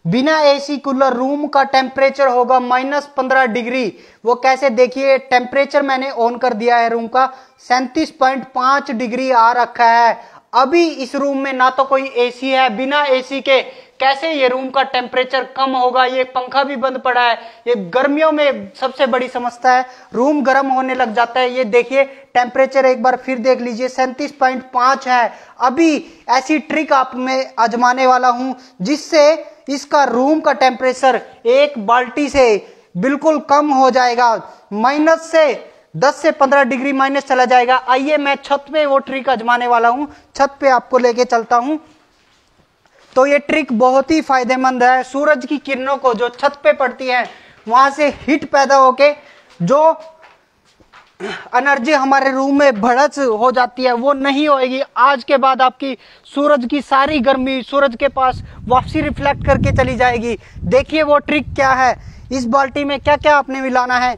बिना AC cooler room का temperature होगा -15 डिग्री। वो कैसे, देखिए टेम्परेचर मैंने ऑन कर दिया है रूम का, 37.5 डिग्री आ रखा है। अभी इस रूम में ना तो कोई एसी है, बिना एसी के कैसे ये रूम का टेम्परेचर कम होगा। ये पंखा भी बंद पड़ा है, ये गर्मियों में सबसे बड़ी समस्या है, रूम गर्म होने लग जाता है। ये देखिए टेम्परेचर एक बार फिर देख लीजिए 37.5 है। अभी ऐसी ट्रिक आप में आजमाने वाला हूं जिससे इसका रूम का टेम्परेचर एक बाल्टी से बिल्कुल कम हो जाएगा, माइनस से 10 से 15 डिग्री माइनस चला जाएगा। आइए मैं छत पे वो ट्रिक आजमाने वाला हूं, छत पे आपको लेके चलता हूं। तो ये ट्रिक बहुत ही फायदेमंद है। सूरज की किरणों को जो छत पे पड़ती है वहां से हीट पैदा होके जो एनर्जी हमारे रूम में भड़स हो जाती है वो नहीं होएगी। आज के बाद आपकी सूरज की सारी गर्मी सूरज के पास वापसी रिफ्लेक्ट करके चली जाएगी। देखिए वो ट्रिक क्या है। इस बाल्टी में क्या क्या आपने मिलाना है,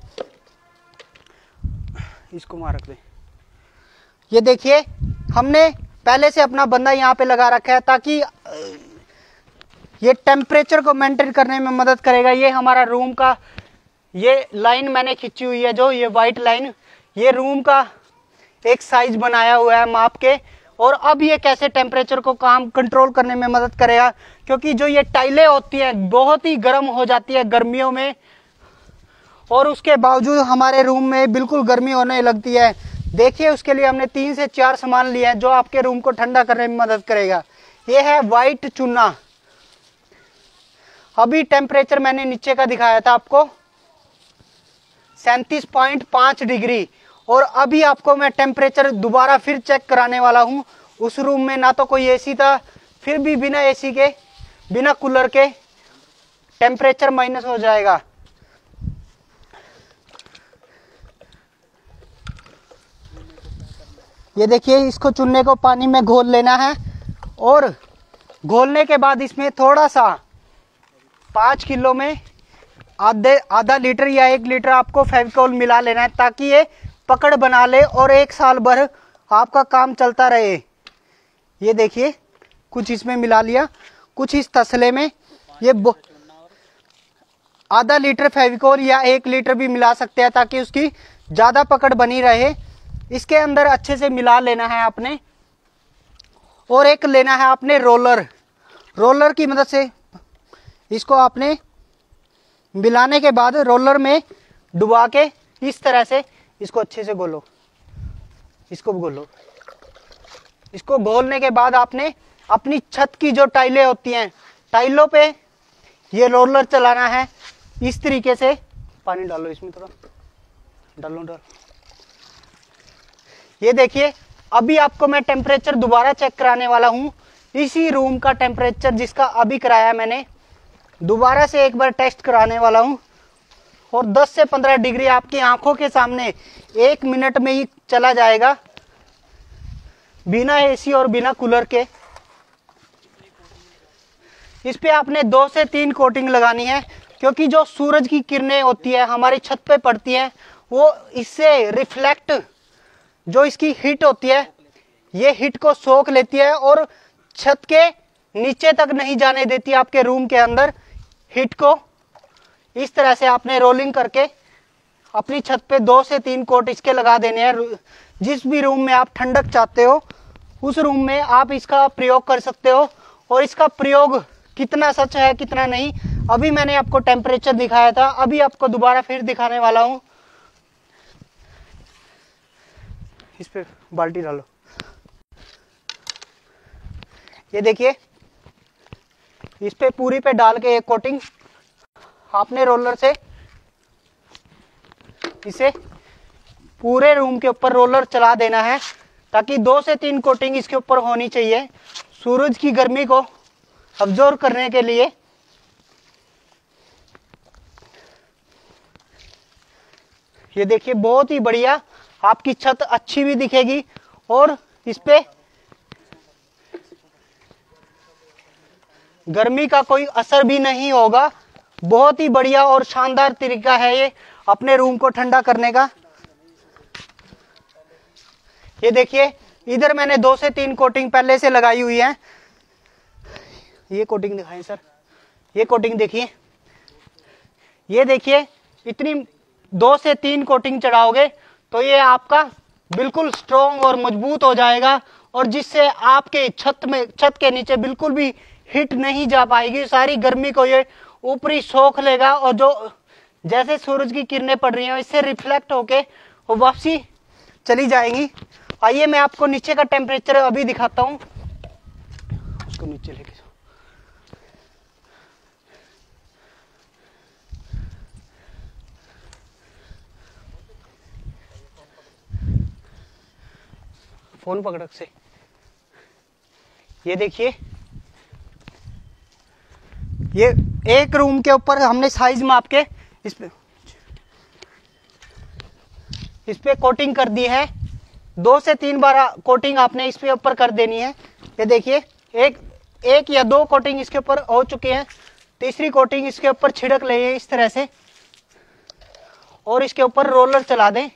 इसको वहां रख दे। ये देखिए हमने पहले से अपना बंदा यहाँ पे लगा रखा है ताकि ये टेम्परेचर को मेंटेन करने में मदद करेगा। ये हमारा रूम का ये लाइन मैंने खींची हुई है, जो ये व्हाइट लाइन, ये रूम का एक साइज बनाया हुआ है माप के। और अब ये कैसे टेम्परेचर को काम कंट्रोल करने में मदद करेगा, क्योंकि जो ये टाइलें होती हैं बहुत ही गर्म हो जाती है गर्मियों में, और उसके बावजूद हमारे रूम में बिल्कुल गर्मी होने लगती है। देखिए उसके लिए हमने 3 से 4 सामान लिए हैं जो आपके रूम को ठंडा करने में मदद करेगा। ये है व्हाइट चूना। अभी टेम्परेचर मैंने नीचे का दिखाया था आपको 37.5 डिग्री, और अभी आपको मैं टेम्परेचर दोबारा फिर चेक कराने वाला हूं। उस रूम में ना तो कोई एसी था, फिर भी बिना एसी के बिना कूलर के टेम्परेचर माइनस हो जाएगा। ये देखिए इसको चुनने को पानी में घोल लेना है, और घोलने के बाद इसमें थोड़ा सा 5 किलो में आधा लीटर या 1 लीटर आपको फेविकोल मिला लेना है ताकि ये पकड़ बना ले और 1 साल भर आपका काम चलता रहे। ये देखिए कुछ इसमें मिला लिया, कुछ इस तसले में। ये आधा लीटर फेविकोल या 1 लीटर भी मिला सकते हैं ताकि उसकी ज्यादा पकड़ बनी रहे। इसके अंदर अच्छे से मिला लेना है आपने, और एक लेना है आपने रोलर। रोलर की मदद से इसको आपने मिलाने के बाद रोलर में डुबा के इस तरह से इसको अच्छे से घोलो, इसको घोलो। इसको घोलने के बाद आपने अपनी छत की जो टाइलें होती हैं, टाइलों पे ये रोलर चलाना है इस तरीके से। पानी डालो इसमें, थोड़ा डालो। ये देखिए अभी आपको मैं टेम्परेचर दोबारा चेक कराने वाला हूं। इसी रूम का टेम्परेचर जिसका अभी कराया मैंने, दोबारा से एक बार टेस्ट कराने वाला हूं, और 10 से 15 डिग्री आपकी आंखों के सामने 1 मिनट में ही चला जाएगा, बिना एसी और बिना कूलर के। इस पे आपने 2 से 3 कोटिंग लगानी है, क्योंकि जो सूरज की किरणें होती है हमारी छत पे पड़ती है, वो इससे रिफ्लेक्ट, जो इसकी हीट होती है ये हीट को सोख लेती है और छत के नीचे तक नहीं जाने देती आपके रूम के अंदर हीट को। इस तरह से आपने रोलिंग करके अपनी छत पे 2 से 3 कोट इसके लगा देने हैं। जिस भी रूम में आप ठंडक चाहते हो उस रूम में आप इसका प्रयोग कर सकते हो। और इसका प्रयोग कितना सच है कितना नहीं, अभी मैंने आपको टेम्परेचर दिखाया था, अभी आपको दोबारा फिर दिखाने वाला हूं। इस पे बाल्टी डालो। ये देखिए इस पे पूरी पे डाल के एक कोटिंग आपने रोलर से इसे पूरे रूम के ऊपर रोलर चला देना है, ताकि 2 से 3 कोटिंग इसके ऊपर होनी चाहिए सूरज की गर्मी को अब्जॉर्व करने के लिए। ये देखिए बहुत ही बढ़िया, आपकी छत अच्छी भी दिखेगी और इस पे गर्मी का कोई असर भी नहीं होगा। बहुत ही बढ़िया और शानदार तरीका है ये अपने रूम को ठंडा करने का। ये देखिए इधर मैंने 2 से 3 कोटिंग पहले से लगाई हुई है। ये कोटिंग दिखाएं सर। ये कोटिंग देखिए, ये देखिए, इतनी 2 से 3 कोटिंग चढ़ाओगे तो ये आपका बिल्कुल स्ट्रॉन्ग और मजबूत हो जाएगा, और जिससे आपके छत के नीचे बिल्कुल भी हीट नहीं जा पाएगी। सारी गर्मी को ये ऊपरी सोख लेगा, और जो जैसे सूरज की किरणें पड़ रही हैं इससे रिफ्लेक्ट होके वो वापसी चली जाएंगी। आइए मैं आपको नीचे का टेम्परेचर अभी दिखाता हूँ। उसको नीचे लेके जाओ। फोन पकड़ से। ये देखिए, ये एक रूम के ऊपर हमने साइज माप के इस पे कोटिंग कर दी है। 2 से 3 बार कोटिंग आपने इस पे ऊपर कर देनी है। ये देखिए, एक या 2 कोटिंग इसके ऊपर हो चुकी है, तीसरी कोटिंग इसके ऊपर छिड़क ले इस तरह से, और इसके ऊपर रोलर चला दें।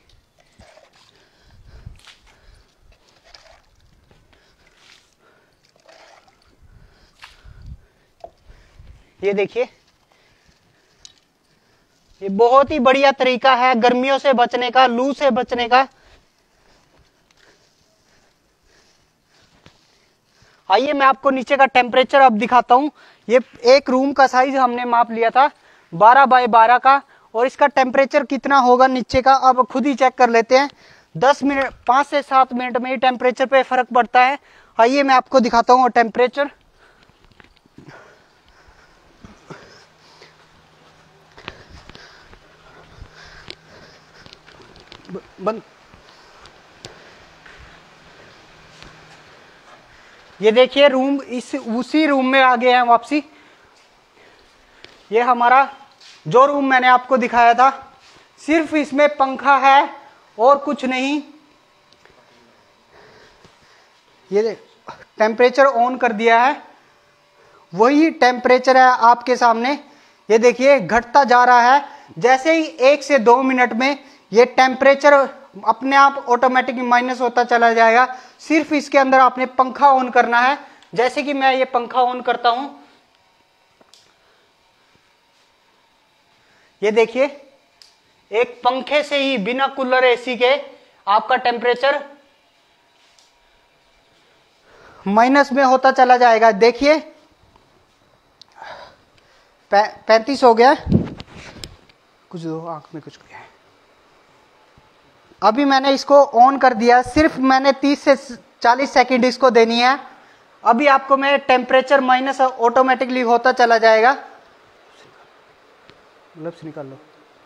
ये देखिए, ये बहुत ही बढ़िया तरीका है गर्मियों से बचने का, लू से बचने का। आइए मैं आपको नीचे का टेम्परेचर अब दिखाता हूं। ये एक रूम का साइज हमने माप लिया था 12 बाय 12 का, और इसका टेम्परेचर कितना होगा नीचे का अब खुद ही चेक कर लेते हैं। 5 से 7 मिनट में ही टेम्परेचर पे फर्क पड़ता है। आइए मैं आपको दिखाता हूँ टेम्परेचर। बंद। ये देखिए, रूम उसी रूम में आ गए हैं वापसी। ये हमारा जो रूम मैंने आपको दिखाया था, सिर्फ इसमें पंखा है और कुछ नहीं। ये टेम्परेचर ऑन कर दिया है, वही टेम्परेचर है आपके सामने। ये देखिए घटता जा रहा है। जैसे ही 1 से 2 मिनट में ये टेम्परेचर अपने आप ऑटोमेटिक माइनस होता चला जाएगा। सिर्फ इसके अंदर आपने पंखा ऑन करना है। जैसे कि मैं ये पंखा ऑन करता हूं, ये देखिए, एक पंखे से ही बिना कूलर एसी के आपका टेम्परेचर माइनस में होता चला जाएगा। देखिए 35 हो गया, कुछ दो आंख में कुछ गया है। अभी मैंने इसको ऑन कर दिया, सिर्फ मैंने 30 से 40 सेकंड इसको देनी है। अभी आपको मैं टेम्परेचर माइनस ऑटोमेटिकली होता चला जाएगा। ग्लव्स निकाल लो।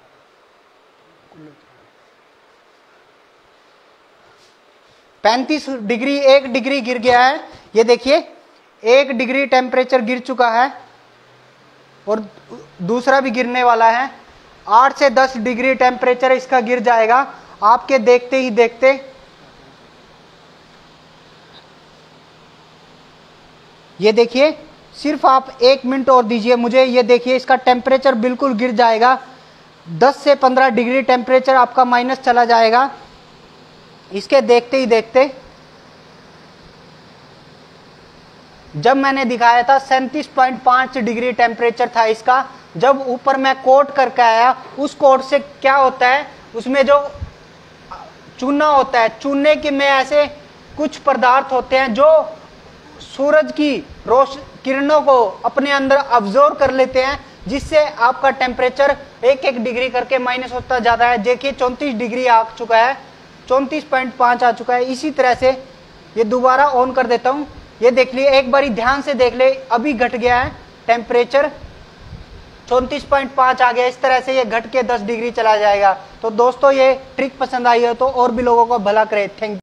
35 डिग्री, 1 डिग्री गिर गया है। ये देखिए 1 डिग्री टेम्परेचर गिर चुका है, और दूसरा भी गिरने वाला है। 8 से 10 डिग्री टेम्परेचर इसका गिर जाएगा आपके देखते ही देखते। ये देखिए, सिर्फ आप 1 मिनट और दीजिए मुझे। ये देखिए इसका टेम्परेचर बिल्कुल गिर जाएगा। 10 से 15 डिग्री टेम्परेचर आपका माइनस चला जाएगा इसके देखते ही देखते। जब मैंने दिखाया था 37.5 डिग्री टेम्परेचर था इसका। जब ऊपर मैं कोट करके आया, उस कोट से क्या होता है, उसमें जो चूना होता है, चूने के में ऐसे कुछ पदार्थ होते हैं जो सूरज की किरणों को अपने अंदर अब्जॉर्ब कर लेते हैं, जिससे आपका टेम्परेचर 1-1 डिग्री करके माइनस होता जाता है। देखिए 34 डिग्री आ चुका है, 34.5 आ चुका है। इसी तरह से ये दोबारा ऑन कर देता हूं। ये देख लिए, एक बारी ध्यान से देख ले, अभी घट गया है टेम्परेचर, 34.5 आ गया। इस तरह से ये घट के 10 डिग्री चला जाएगा। तो दोस्तों ये ट्रिक पसंद आई हो तो और भी लोगों को भला करे। Thank you.